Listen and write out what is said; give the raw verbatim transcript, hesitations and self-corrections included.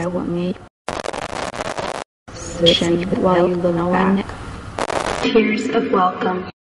know what me. While you look back. Tears of welcome.